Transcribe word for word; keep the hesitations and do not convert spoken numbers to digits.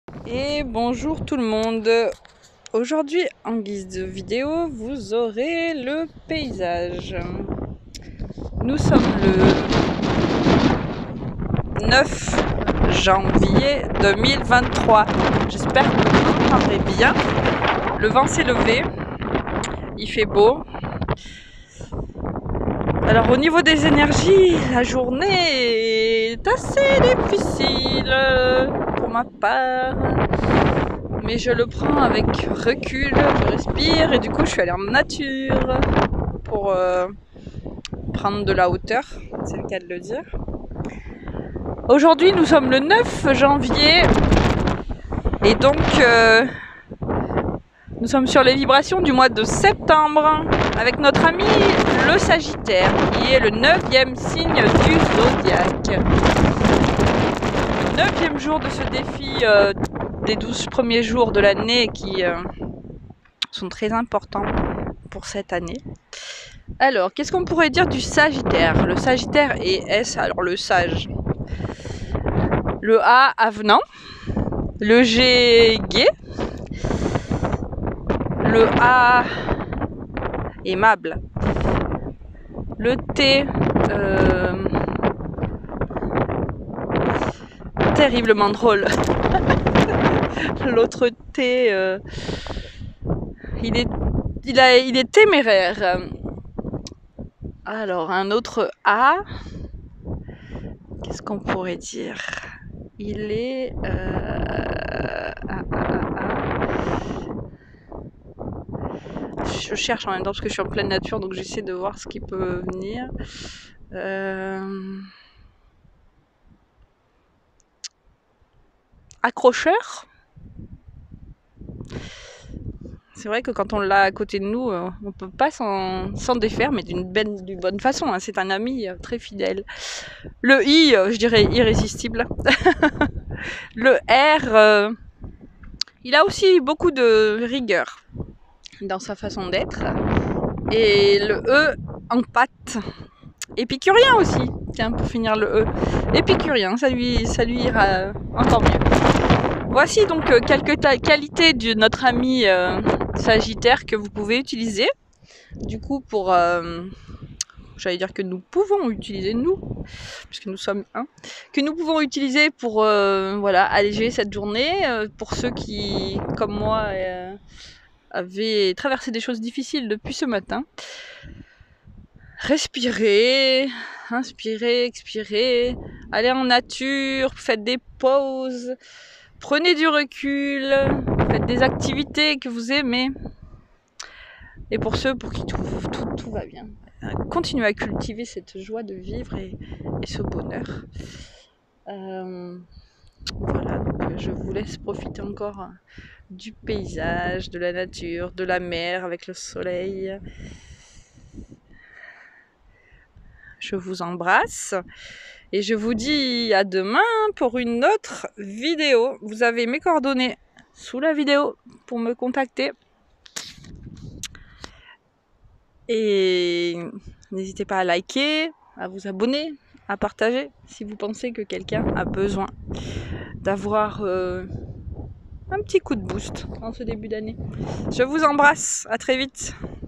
Et bonjour tout le monde. Aujourd'hui, en guise de vidéo, vous aurez le paysage. Nous sommes le neuf janvier deux mille vingt-trois. J'espère que vous m'entendrez bien. Le vent s'est levé. Il fait beau. Alors au niveau des énergies, la journée est assez difficile pour ma part. Mais je le prends avec recul, je respire et du coup je suis allée en nature pour euh, prendre de la hauteur, c'est le cas de le dire. Aujourd'hui nous sommes le neuf janvier et donc euh, nous sommes sur les vibrations du mois de septembre avec notre ami le Sagittaire qui est le neuvième signe du zodiaque. Le neuvième jour de ce défi euh, des douze premiers jours de l'année qui euh, sont très importants pour cette année. Alors, qu'est-ce qu'on pourrait dire du Sagittaire? Le Sagittaire est S, alors le sage. Le A, avenant. Le G, gai. Le A, aimable. Le T, euh, terriblement drôle. L'autre T, euh, il, est, il, a, il est téméraire. Alors, un autre A, qu'est-ce qu'on pourrait dire? Il est... Euh, ah, ah, ah. Je cherche en même temps parce que je suis en pleine nature, donc j'essaie de voir ce qui peut venir. Euh... Accrocheur. C'est vrai que quand on l'a à côté de nous, on ne peut pas s'en défaire, mais d'une bonne façon. Hein. C'est un ami très fidèle. Le I, je dirais irrésistible. Le R, euh, il a aussi beaucoup de rigueur dans sa façon d'être. Et le E, en pâte. Épicurien aussi. Tiens, pour finir le E. Épicurien, ça lui, ça lui ira encore mieux. Voici donc quelques qualités de notre ami euh, Sagittaire que vous pouvez utiliser. Du coup, pour... Euh, j'allais dire que nous pouvons utiliser, nous, puisque nous sommes un, que nous pouvons utiliser pour euh, voilà, alléger cette journée. Euh, pour ceux qui, comme moi, euh, avaient traversé des choses difficiles depuis ce matin. Respirez, inspirez, expirez, allez en nature, faites des pauses. Prenez du recul, faites des activités que vous aimez. Et pour ceux pour qui tout, tout, tout va bien, continuez à cultiver cette joie de vivre et, et ce bonheur. Euh, voilà, donc je vous laisse profiter encore du paysage, de la nature, de la mer avec le soleil. Je vous embrasse. Et je vous dis à demain pour une autre vidéo. Vous avez mes coordonnées sous la vidéo pour me contacter. Et n'hésitez pas à liker, à vous abonner, à partager si vous pensez que quelqu'un a besoin d'avoir euh, un petit coup de boost en ce début d'année. Je vous embrasse, à très vite.